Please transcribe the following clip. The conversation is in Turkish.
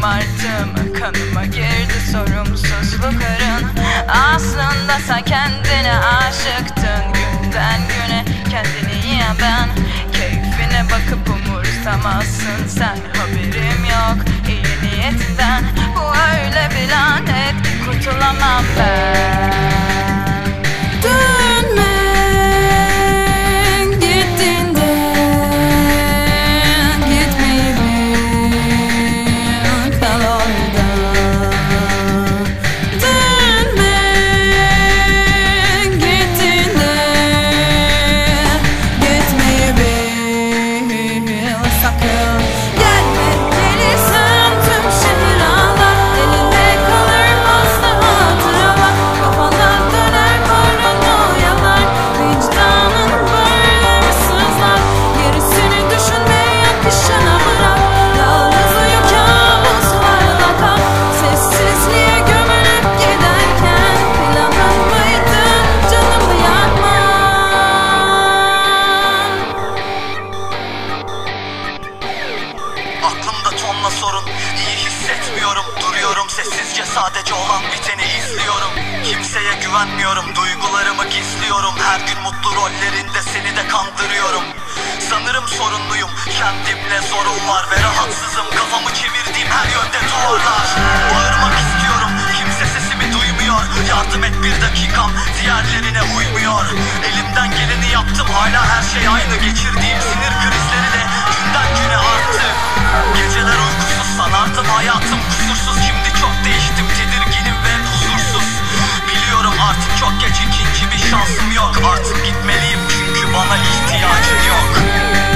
şımarttım, kanıma girdi sorumsuzlukların. Aslında sen kendine aşıktın. Günden güne kendini yiyen ben. Keyfine bakıp umursamazsın sen. Haberim yok iyi niyetinden. Bu öyle bir lanet, kurtulamam ben. Dönme gittiğinde, gitmeyi bil, kal orada. Dönme gittiğinde, gitmeyi bil, sakın gelme. Gelirsen tüm şehir ağlar, elinde kalır fazla hatıralar. Kafana döner burnunu yalar, vicdanın böyle sızlar. Gerisini düşünme, akışına bırak. Yalnız uyu, kabuslarla kal. Sessizliğe gömülüp giderken planın mıydı canımı yakmak? Aklımda tonla sorun, iyi hissetmiyorum. Duruyorum sessizce, sadece olan biteni izliyorum. Kimseye güvenmiyorum, duygularımı gizliyorum. Her gün mutlu rollerinde seni de kandırıyorum. Sanırım sorunluyum, kendimle zorun var ve rahatsızım. Kafamı çevirdiğim her yönde duvarlar. Bağırmak istiyorum, kimse sesimi duymuyor. Yardım et, bir dakikam diğerlerine uymuyor. Elimden geleni yaptım, hala her şey aynı. Geçirdiğim sinir krizleri de günden güne arttı. Geceler uykusuz sanardım hayatım kusursuz. Şimdi çok değiştim, tedirginim ve huzursuz. Biliyorum artık çok geç, ikinci bir şansım yok. Artık gitmeliyim çünkü bana ihtiyacın yok.